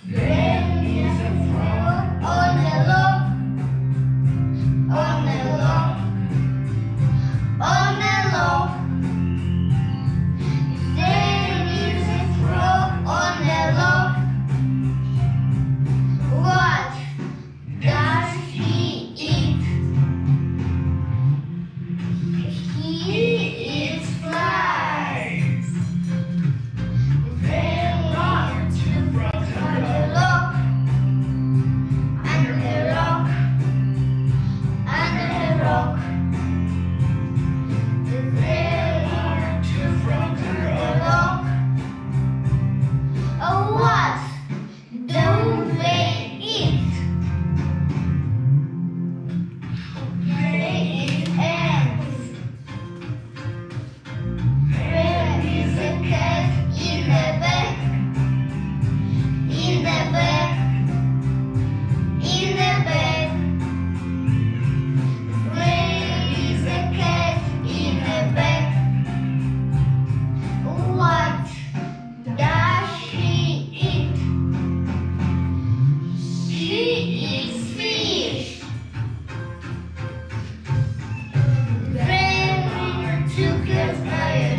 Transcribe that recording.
There is a frog on the log, on the log, on the log. There is a frog on the log. What does he eat? He eats flies. There are two frogs on the log, under the rock, under the rock. There are two frogs under the log. Oh, what do they eat? They eat ants. There is a cat in the bag, in the bag, in the bag. There is a cat in the bag. What does she eat? She eats fish. There are two cats by a